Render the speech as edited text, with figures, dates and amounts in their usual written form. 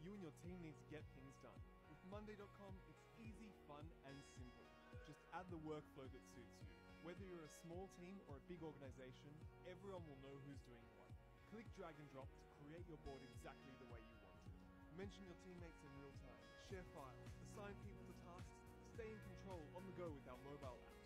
you and your team need to get things done. With Monday.com, it's easy, fun, and simple. Just add the workflow that suits you. Whether you're a small team or a big organization, everyone will know who's doing what. Click drag and drop to create your board exactly the way you want it. Mention your teammates in real time, share files, assign people to tasks, stay in control on the go with our mobile app.